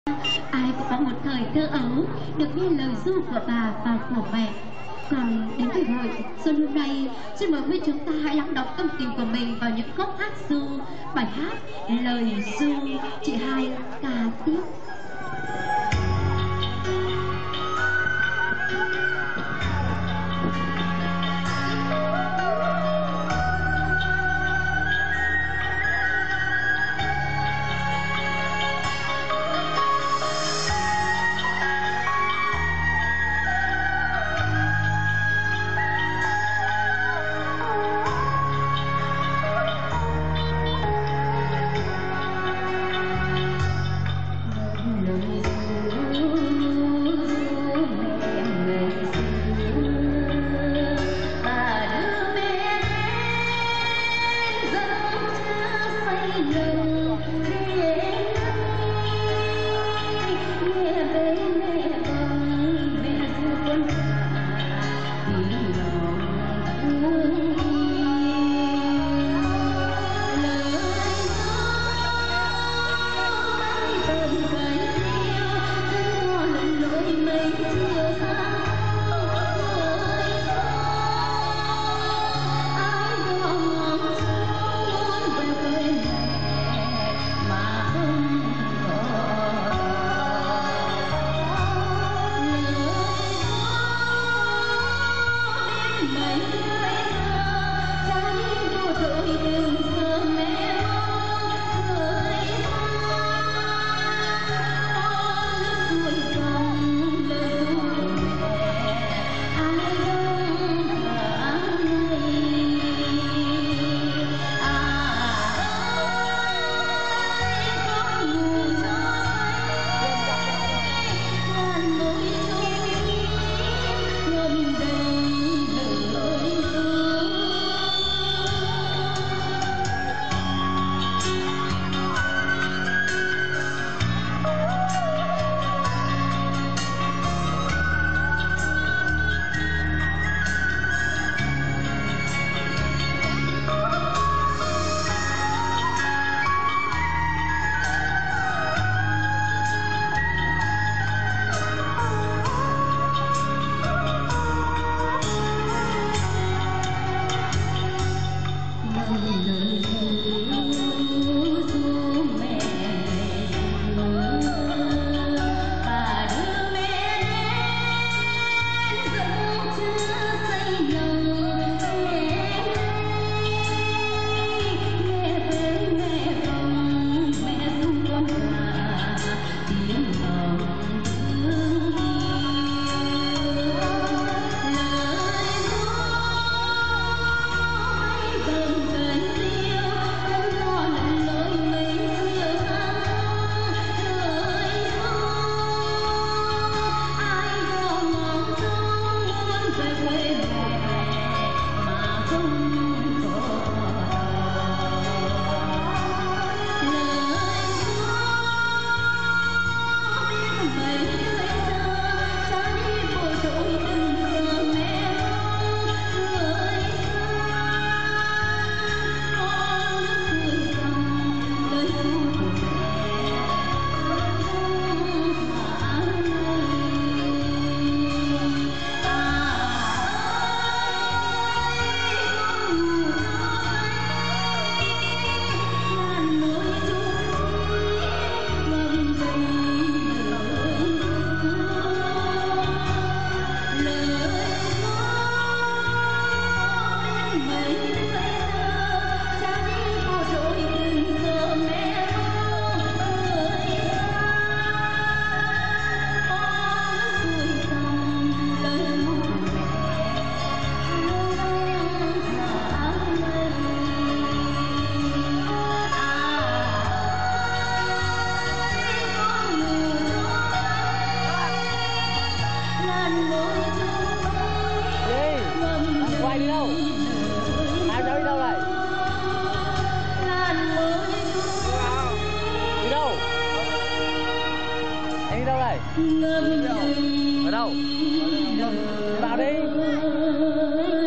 Ai cũng có một thời thơ ấu được nghe lời ru của bà và của mẹ. Còn đến thời hội xuân hôm nay, xin mời quý chúng ta hãy lắng đọng tâm tình của mình vào những khúc hát ru, bài hát lời ru chị Hai ca tiếp. Quay đi đâu? Hai cháu đi đâu này? Đi đâu? Anh đi đâu này? Ở đâu? Vào đi.